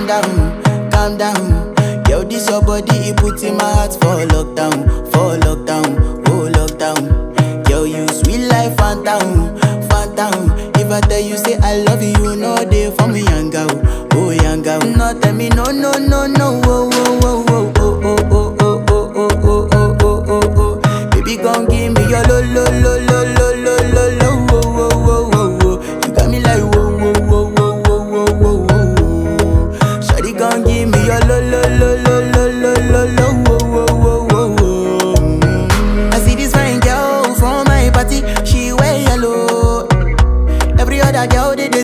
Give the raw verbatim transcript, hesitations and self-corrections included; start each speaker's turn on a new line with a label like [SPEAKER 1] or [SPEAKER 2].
[SPEAKER 1] down, calm down. Yo, this your body, it puts in my heart for lockdown, for lockdown, oh lockdown. Yo, you sweet life, phantom, phantom. If I tell you say I love you, you know they for me, young girl, oh young girl. No tell me no, no, no, no, oh, oh, oh, oh, oh, oh, oh, oh, oh, oh, oh, oh, oh, oh. Baby, gon' give me your lo, lo, lo, lo, lo.